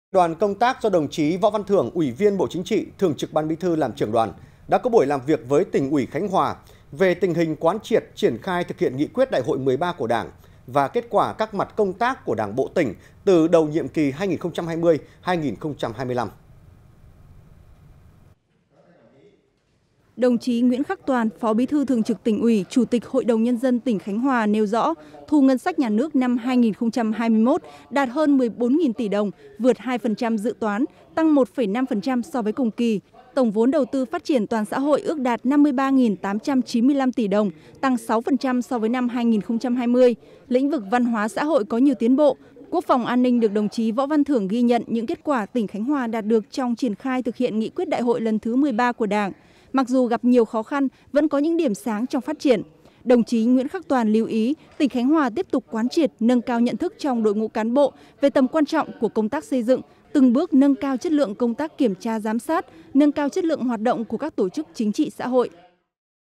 Đoàn công tác do đồng chí Võ Văn Thưởng, Ủy viên Bộ Chính trị, Thường trực Ban Bí thư làm trưởng đoàn, đã có buổi làm việc với Tỉnh ủy Khánh Hòa về tình hình quán triệt triển khai thực hiện nghị quyết Đại hội 13 của Đảng và kết quả các mặt công tác của Đảng bộ tỉnh từ đầu nhiệm kỳ 2020-2025. Đồng chí Nguyễn Khắc Toàn, Phó Bí thư Thường trực Tỉnh ủy, Chủ tịch Hội đồng Nhân dân tỉnh Khánh Hòa nêu rõ, thu ngân sách nhà nước năm 2021 đạt hơn 14.000 tỷ đồng, vượt 2% dự toán, tăng 1,5% so với cùng kỳ. Tổng vốn đầu tư phát triển toàn xã hội ước đạt 53.895 tỷ đồng, tăng 6% so với năm 2020. Lĩnh vực văn hóa xã hội có nhiều tiến bộ. Quốc phòng an ninh được đồng chí Võ Văn Thưởng ghi nhận những kết quả tỉnh Khánh Hòa đạt được trong triển khai thực hiện nghị quyết đại hội lần thứ 13 của Đảng. Mặc dù gặp nhiều khó khăn, vẫn có những điểm sáng trong phát triển. Đồng chí Nguyễn Khắc Toàn lưu ý, tỉnh Khánh Hòa tiếp tục quán triệt, nâng cao nhận thức trong đội ngũ cán bộ về tầm quan trọng của công tác xây dựng, từng bước nâng cao chất lượng công tác kiểm tra giám sát, nâng cao chất lượng hoạt động của các tổ chức chính trị xã hội.